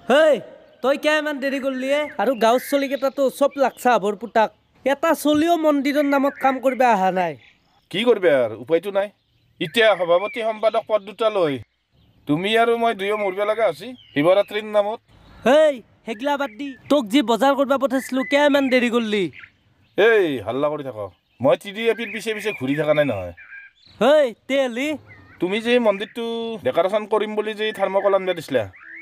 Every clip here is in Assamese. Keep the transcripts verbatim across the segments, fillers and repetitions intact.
হেই তই কিয় ইমান দেৰি কৰিলি আৰু গাঁৱৰ চলিকেইটাতো চব লাগছা আভৰ পুতাক এটা চলিও মন্দিৰৰ নামত কাম কৰিব অহা নাই কি কৰিবা আৰু উপায়তো নাই এতিয়া সভাপতি সম্পাদক পদ দুটা লৈ তুমি আৰু মই দুয়ো মৰিব লগা হৈছে শিৱৰাত্ৰিৰ নামত হেই হেগলা বাদ দি তোক যি বজাৰ কৰিব পঠাইছিলো কিয় ইমান দেৰি কৰিলি এই হাল্লা কৰি থাক মই টিডি এপিৰ পিছে পিছে ঘূৰি থকা নাই নহয় হেই তেলি তুমি যে মন্দিৰটো ডেকৰেশ্যন কৰিম বুলি যে থাৰ্মকল আনিব দিছিলা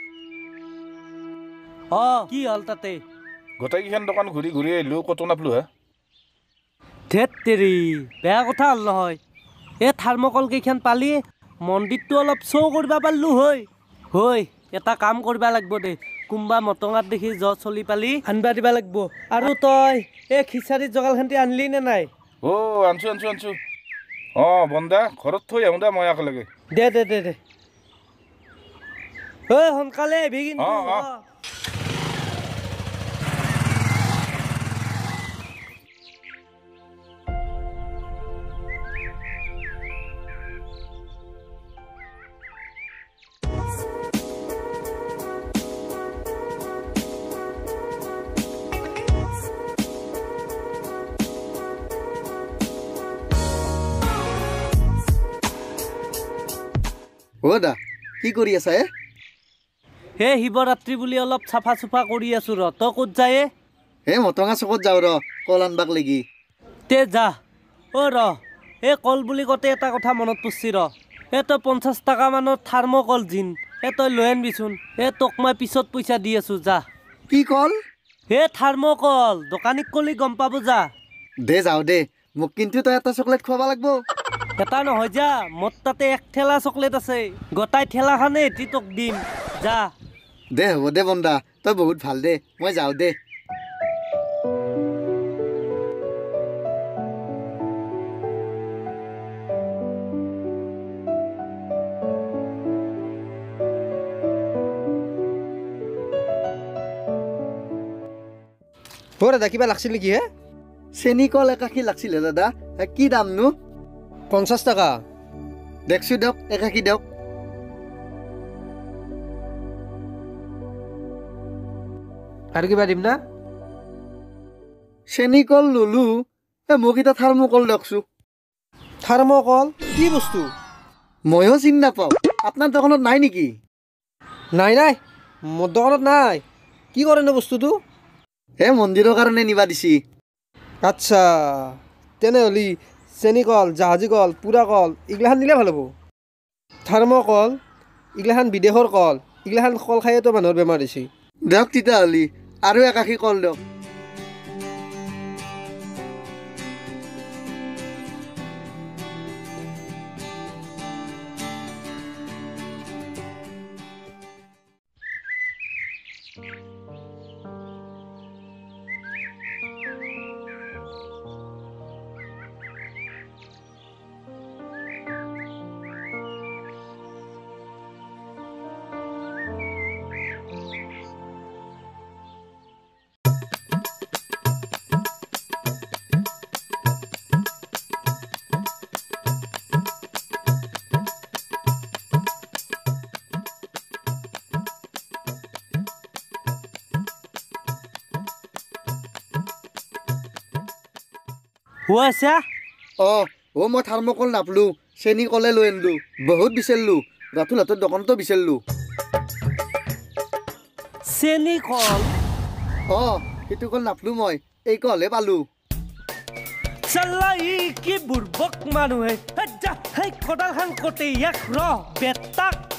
অ কি হল তাতে গোটেইকেইখন দোকান ঘূৰি ঘূৰি আহিলো ক'তো নাপলো হে ধেত তেৰি বেয়া কথা হ'ল নহয় এই থাৰ্মকল কেইখন পালি মন্দিৰটো অলপ শ্ব' কৰিব পাৰিলো হয় হয় এটা কাম কৰিব লাগিব দে কোনোবা মটঙাত দেখি জ চলি পালি আনবা দিব লাগিব আৰু তই এই খিচাৰীৰ জগালখান্তি আনলি নে নাই অ আনছো আনছো আনছো অ বন্দা ঘৰত থৈ আহোঁ দে মই একেলগে দে দে দে দে ঐ সোনকালে আহিবি কিন্তু অ অ অ দা কি কৰি আছা এ হে শিৱৰাত্ৰি বুলি অলপ চাফা চুফা কৰি আছো ৰ তই ক'ত যায় হে মটঙা চকত যাওঁ ৰ কল আনবাক লাগি তে যা অ ৰ এই কল বুলি কওঁতে এটা কথা মনত পৰছি ৰ এ তই পঞ্চাছ টকা মানৰ থাৰ্মকল জিন এ তই লৈ আনবিচোন এ তোক মই পিছত পইচা দি আছো যা কি কল হে থাৰ্মকল দোকানীক কলি গম পাব যা দে যাওঁ দে মোক কিন্তু তই এটা চকলেট খুৱাব লাগিব এটা নহয় যা মোৰ তাতে এক ঠেলা চকলেট আছে গোটাই ঠেলাখানে এটি তোক দিম যা দে হ'ব দে বন্দা তই বহুত ভাল দে মই যাওঁ দে অ' দাদা কিবা লাগছিল নেকি হে চেনি কল একাশী লাগছিল হে দাদা কি দামনো পঞ্চাছ টকা দেখছো দিয়ক একাশী দিয়ক আৰু কিবা দিম না চেনি কল ললো এ মোক এতিয়া থাৰ্মকল দিয়কছো থাৰ্মকল কি বস্তু ময়ো চিনি নাপাওঁ আপোনাৰ দোকানত নাই নেকি নাই নাই মোৰ দোকানত নাই কি কৰেনো বস্তুটো হে মন্দিৰৰ কাৰণে নিবা দিছি আচ্ছা তেনেহ'লে চেনি কল জাহাজী কল পুৰা কল এইগিলাখান নিলে ভাল হ'ব থাৰ্মকল এইগিলাখান বিদেশৰ কল এইগিলাখান কল খায়েতো মানুহৰ বেমাৰ হৈছে দিয়ক তেতিয়াহ'লে আৰু একাশী কল দিয়ক হৈ আছে অ অ মই থাৰ্মকল নাপলো চেনি কলে লৈ আনিলো বহুত বিচাৰিলো ৰাতুল হাতৰ দোকানতো বিচাৰিলো চেনি কল অ সেইটো কল নাপলো মই এই কলহে পালো চাল্লা ই কি বুৰ্বক মানুহে যা সেই কদালখান কতে ইয়াক ৰ বেটাক